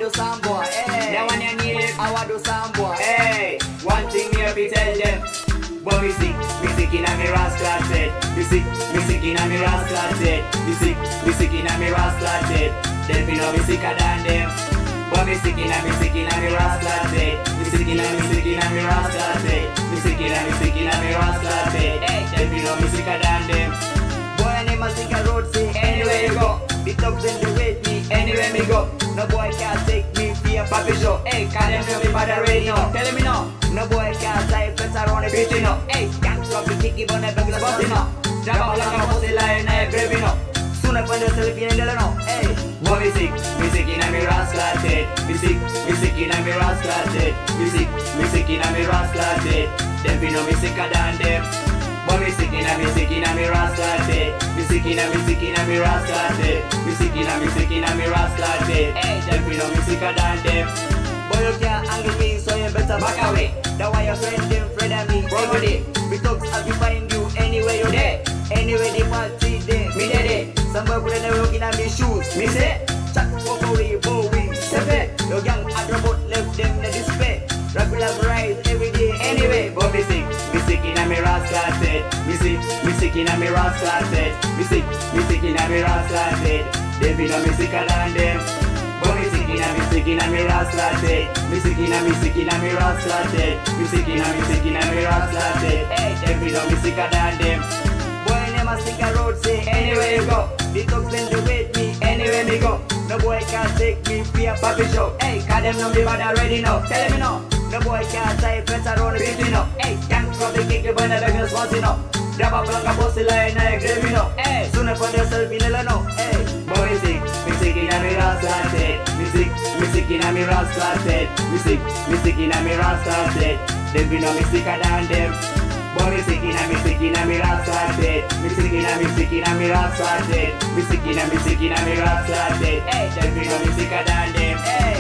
do some boy, hey. That one you need. I want do some boy, Hey, one thing me have to tell them. But me sick in a me rascal head. Me sick in a me rascal head. Me sick in a me rascal head. Them be know me sicker than them. But me sick in a me rascal head. Me sick in a me rascal head. Me sick in a me rascal head. Them be know me sicker than them. boy I name a sing a road say Anywhere you go, the thugs in the wait me anywhere me go. no boy can't take me for a papi show. Hey, call them know me by the radio. Tell me now. No boy can't fly fence around the beach, you know. Hey, Can't stop the kicky but never gonna bust, you know. Drop up like a pussy lion, I grab you know. Soon I find yourself in the know. Hey, Boy, me sick in a me rascal head. Me sick in a me rascal head. Me sick in a me rascal head. Them be know me sicker than them. Boy, me sick in a me rascal head. Me sick in a me rascal head. Me sick in a me rascal head. Them be know me sicker than them. boy you can't angle me so you better Back away. That's why your friend them friend and me. Bro, Every day, we thugs have to find you anywhere you're there. Anywhere they party there. Me there. Some boy put never looking at me shoes. Me say, Chat for Bowie, Sepe. Your gang at the boat left them in despair. Regular rise every day. anyway, but me sick in a me rascal head. Me sick in a me rascal head. Me sick in a me rascal head. Them be know me sicker than them. But me sick in a me rascal head. Me sick in a me rascal head. Me sick in a me rascal head. Them be know me sicker than them. Boy never sing a road say Anywhere you go, the thugs in the wait me. anywhere me go. No boy can't take me for a papi show. Hey, call them know me bad already now. Tell me now. No boy can't tie fence around the beach, you know. Hey, can't stop the kick, but never gonna sponsor you know. Grab up like a pussy line, I grab you know. Hey. Soon I find yourself in the know. Hey, Boy, me sick in a me rascal head. Me sick in a me rascal head. Me sick in a me rascal head. Them be know me sicker than them. Boy, me sick in a me rascal head. Me sick in a me rascal head. Me sick in a me rascal head. Them be know me sicker than them. hey.